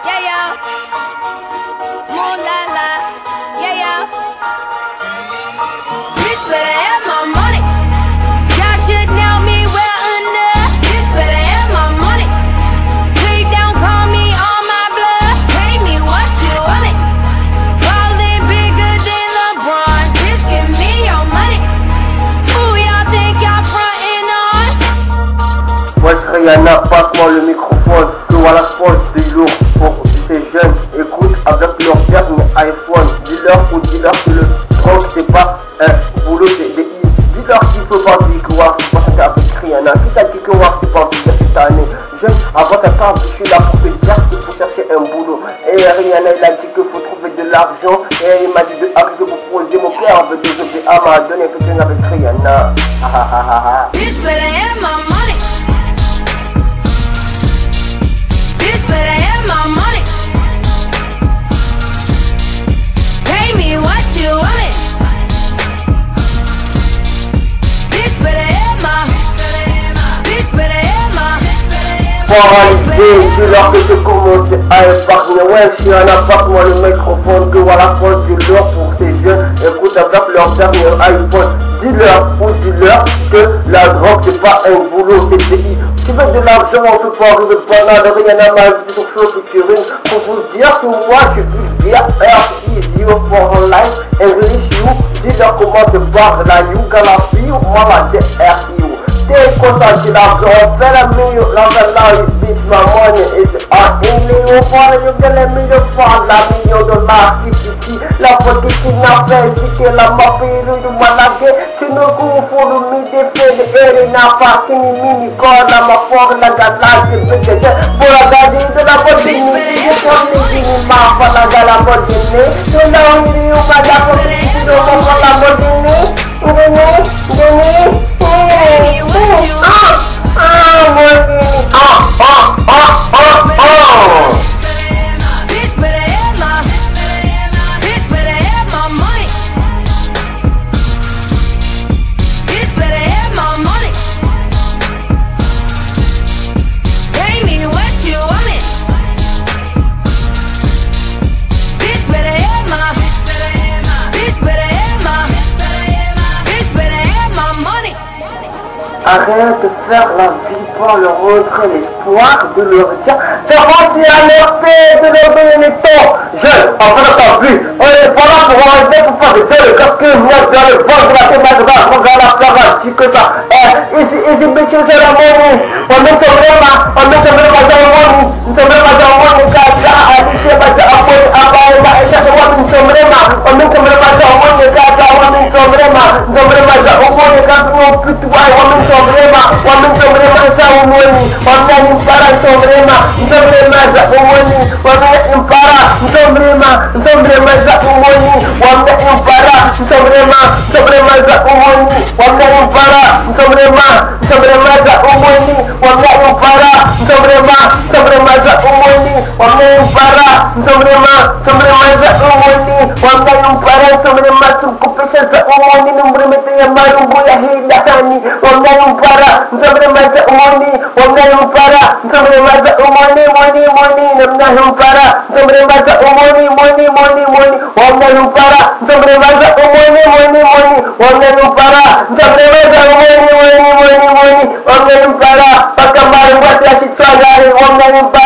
Yeah, yeah. Moon la la. Yeah, yeah. Bitch better have my money. Y'all should know me well enough. Bitch better have my money. Please don't call me on my blood. Pay me what you want it. Ballin' bigger than LeBron. Bitch, give me your money. Who y'all think y'all frontin' on? Wesh Rihanna, passe-moi le microphone. Que voilà force du lourd pour ces jeunes. Écoute avec leur dernier iPhone. Dis-leur ou dis-leur que le drogue c'est pas un boulot, c'est des i. Dis-leur qu'il faut pas dire que War c'est pas chanter avec Rihanna. Qui t'a dit que War c'est pas vivre cette année? Jeune, avant ta table, je suis là pour te dire qu'il faut chercher un boulot. Et Rihanna il a dit qu'il faut trouver de l'argent. Et il m'a dit de arriver pour poser. Mon père veut des objets à m'a donné un featuring avec Rihanna. Bitch better have my money. Bitch better have my money. Pay me what you want it. Bitch better have my. Bitch better have my. Moralité, dis-leur que je commence à épargner. Ouais, je suis un appart, moi le microphone. Que voilà force du leur pour ces jeunes. Écoute avec leur dernier iPhone. Dis-leur ou dis-leur que la drogue c'est pas un boulot, c'est des i. Tu veux de l'argent, on peut pas arriver par là. De Rihanna m'a invité sur Flow Featuring pour vous dire que moi je suis vulgaire. R-E-0 for life. English you. Dis-leur comment se parle la you. Gala fille, moi la D-R-I-O. T'es content de l'argent, on fait la million. L'argent is bitch, my money is on English. On parle, you get a million for la million dollars. Ici, la faute qui n'a fait, c'est que la mafia de Malaga. Tu ne confonds le midi, fait de air, n'a pas qu'une mini corps, la mafia, la galaxie, peut-être. Pour la garder de la bonne dignité, je prends les minima, pas la gala bonne dignité. Tu l'as eu, on va la bonne dignité, on va la bonne dignité. Arrête de faire la vie pour leur montrer l'espoir, de leur dire, faire penser à leur tête, de leur donner les temps. Jeune, en fait, t'as vu, on est pas là pour arriver pour faire des télés, parce que moi, je dois le voir de la thématique, on va la faire dire que ça. Easy bitches, c'est la money. On met son vraiment, on met son vraiment dans le money. Nous sommes vraiment dans le money, car ça a affiché, parce que après, et ça, c'est moi, nous sommes vraiment, on met son vraiment dans le money, car ça, on met son vraiment, nous sommes vraiment dans le money, car nous, plus de toi, on met son vraiment, on met son vraiment ça au money. On met une para, nous sommes vraiment ça au money. On met une para, nous sommes vraiment ça au money. On met une para, nous sommes vraiment ça au money. On met une para, nous sommes vraiment ça au money. On met une para, nous sommes vraiment ça au money. On met une para, nous sommes vraiment ça au money. On met une para, nous sommes vraiment sous compétition ça au money. Nous remettons ya marumbu ya hila hani. On met une para, nous sommes vraiment ça au money. On met une para, nous sommes vraiment ça au money. Nous met une para, nous sommes vraiment ça au money. On met une para, nous sommes vraiment ça au money. On met une para, nous sommes vraiment ça au money. On met une para, parce que Marie, moi c'est la citoyenne. On met une para.